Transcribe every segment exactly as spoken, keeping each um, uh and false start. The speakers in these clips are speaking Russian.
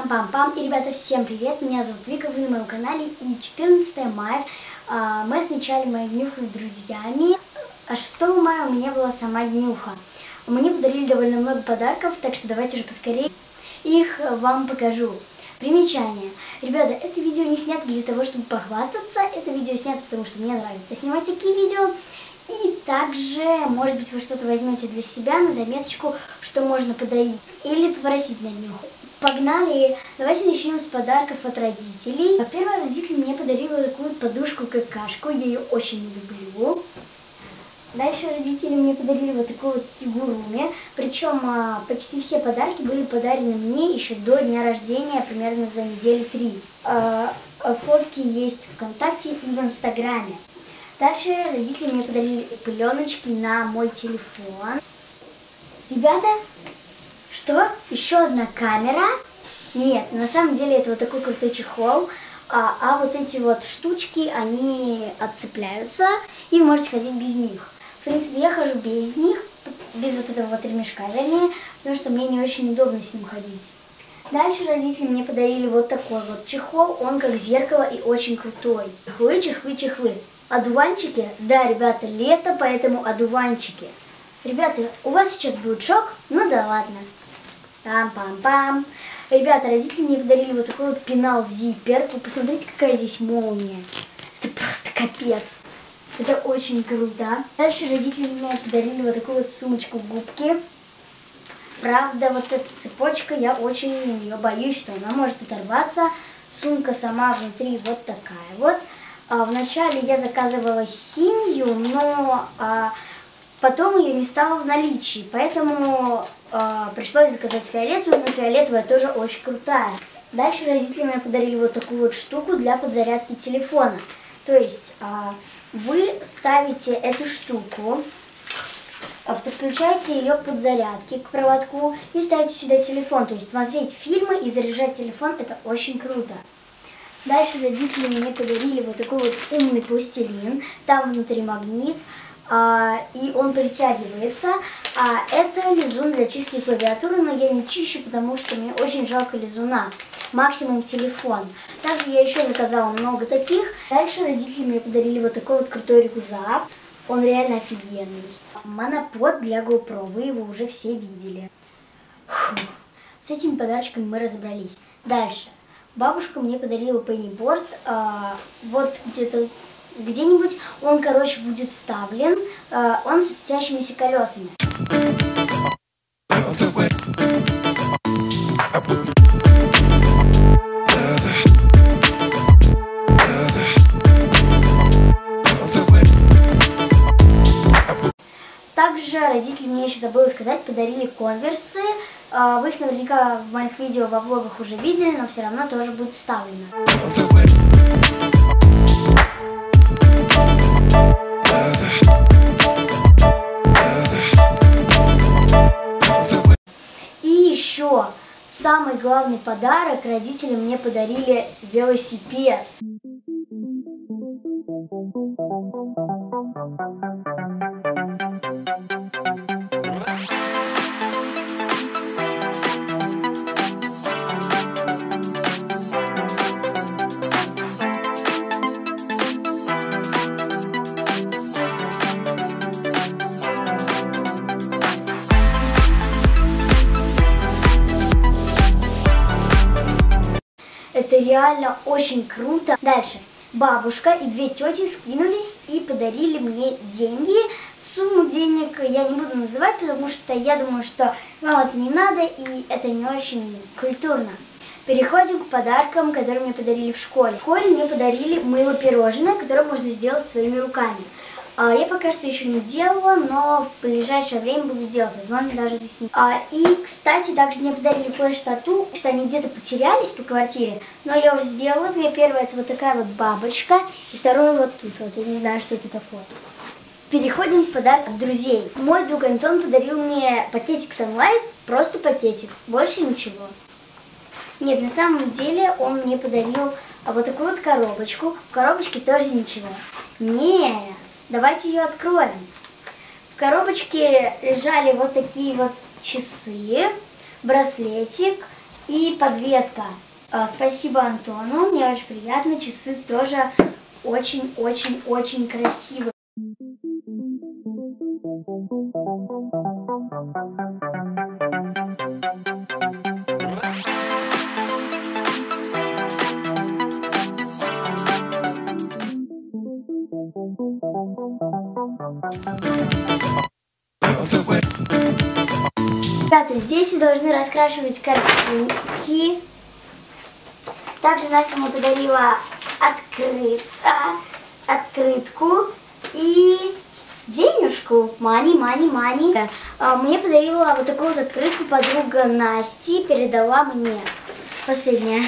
Пам-пам-пам. И, ребята, всем привет, меня зовут Вика, вы на моем канале. И четырнадцатое мая а, мы отмечали мою днюху с друзьями. А шестого мая у меня была сама днюха. Мне подарили довольно много подарков, так что давайте же поскорее их вам покажу. Примечание. Ребята, это видео не снято для того, чтобы похвастаться. Это видео снято, потому что мне нравится снимать такие видео. И также, может быть, вы что-то возьмете для себя на заметочку, что можно подарить или попросить на днюху. Погнали! Давайте начнем с подарков от родителей. Во-первых, родители мне подарили такую подушку-какашку, я ее очень люблю. Дальше родители мне подарили вот такую вот кигуруми. Причем а, почти все подарки были подарены мне еще до дня рождения, примерно за недели три. А, фотки есть ВКонтакте и в Инстаграме. Дальше родители мне подарили пленочки на мой телефон. Ребята, что? Еще одна камера? Нет, на самом деле это вот такой крутой чехол. А, а вот эти вот штучки, они отцепляются, и вы можете ходить без них. В принципе, я хожу без них, без вот этого вот ремешка, вернее, потому что мне не очень удобно с ним ходить. Дальше родители мне подарили вот такой вот чехол, он как зеркало и очень крутой. Чехлы, чехлы, чехлы. Одуванчики? Да, ребята, лето, поэтому одуванчики. Ребята, у вас сейчас будет шок? Ну да ладно. Пам-пам-пам. Ребята, родители мне подарили вот такой вот пенал-зиппер. Вы посмотрите, какая здесь молния. Это просто капец. Это очень круто. Дальше родители мне подарили вот такую вот сумочку-губки. Правда, вот эта цепочка, я очень ее боюсь, что она может оторваться. Сумка сама внутри вот такая вот. А, вначале я заказывала синюю, но а, потом ее не стало в наличии. Поэтому а, пришлось заказать фиолетовую, но фиолетовая тоже очень крутая. Дальше родители мне подарили вот такую вот штуку для подзарядки телефона. То есть а, вы ставите эту штуку, подключаете ее к подзарядке, к проводку и ставите сюда телефон. То есть смотреть фильмы и заряжать телефон — это очень круто. Дальше родители мне подарили вот такой вот умный пластилин. Там внутри магнит, а, и он притягивается. А это лизун для чистки клавиатуры, но я не чищу, потому что мне очень жалко лизуна. Максимум телефон. Также я еще заказала много таких. Дальше родители мне подарили вот такой вот крутой рюкзак. Он реально офигенный. Монопод для GoPro. Вы его уже все видели. Фу. С этими подарочками мы разобрались. Дальше. Бабушка мне подарила пенниборд. А, вот где-то где-нибудь он, короче, будет вставлен. А, он со светящимися колесами. Также родители мне еще, забыла сказать, подарили конверсы. Вы их наверняка в моих видео во влогах уже видели, но все равно тоже будет вставлено. И еще самый главный подарок: родители мне подарили велосипед. Это реально очень круто. Дальше. Бабушка и две тети скинулись и подарили мне деньги. Сумму денег я не буду называть, потому что я думаю, что вам это не надо и это не очень культурно. Переходим к подаркам, которые мне подарили в школе. В школе мне подарили мыло-пирожное, которое можно сделать своими руками. Я пока что еще не делала, но в ближайшее время буду делать, возможно, даже заснять. И, кстати, также мне подарили флеш-тату, что они где-то потерялись по квартире, но я уже сделала две. Первая — это вот такая вот бабочка, и второе вот тут вот, я не знаю, что это такое. Переходим к подаркам друзей. Мой друг Антон подарил мне пакетик Sunlight, просто пакетик, больше ничего. Нет, на самом деле он мне подарил вот такую вот коробочку, в коробочке тоже ничего. Нет. Давайте ее откроем. В коробочке лежали вот такие вот часы, браслетик И подвеска. Спасибо Антону, мне очень приятно. Часы тоже очень-очень-очень красивые. Ребята, здесь вы должны раскрашивать картинки. Также Настя мне подарила открыт, а, открытку и денежку. Мани, мани, мани. А, мне подарила вот такую вот открытку подруга Насти, передала мне. Последняя.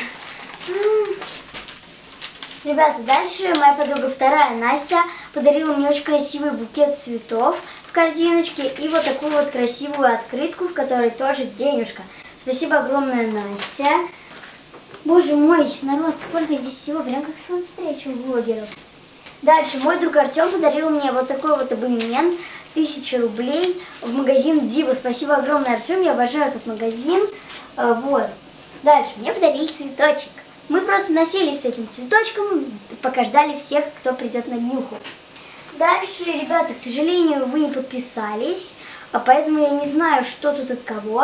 Ребята, дальше моя подруга вторая Настя подарила мне очень красивый букет цветов в корзиночке и вот такую вот красивую открытку, в которой тоже денежка. Спасибо огромное, Настя. Боже мой, народ, сколько здесь всего, прям как с встречи у блогеров. Дальше мой друг Артем подарил мне вот такой вот абонемент, тысяча рублей в магазин Дива. Спасибо огромное, Артем, я обожаю этот магазин. Вот. Дальше мне подарили цветочек. Мы просто носились с этим цветочком, пока ждали всех, кто придет на днюху. Дальше, ребята, к сожалению, вы не подписались, поэтому я не знаю, что тут от кого.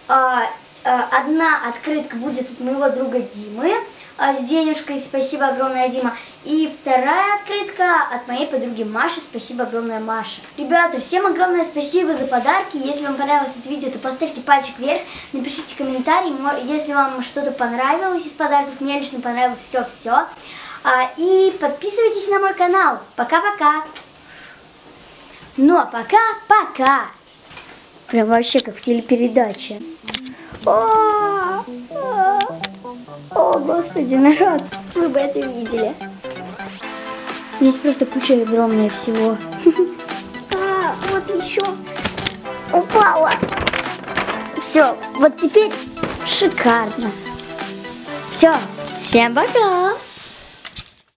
Одна открытка будет от моего друга Димы с денежкой, спасибо огромное, Дима. И вторая открытка от моей подруги Маши, спасибо огромное, Маша. Ребята, всем огромное спасибо за подарки. Если вам понравилось это видео, то поставьте пальчик вверх, напишите комментарий, если вам что-то понравилось из подарков. Мне лично понравилось все-все. И подписывайтесь на мой канал. Пока-пока. Ну а пока-пока. Прям вообще как в телепередаче. О, о, о, господи, народ, вы бы это видели. Здесь просто куча огромная всего. А, вот еще упала. Все, вот теперь шикарно. Все, всем пока.